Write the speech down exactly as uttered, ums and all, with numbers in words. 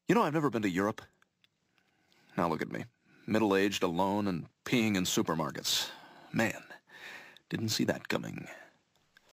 You know, I've never been to Europe. Now look at me. Middle-aged, alone, and peeing in supermarkets. Man, didn't see that coming.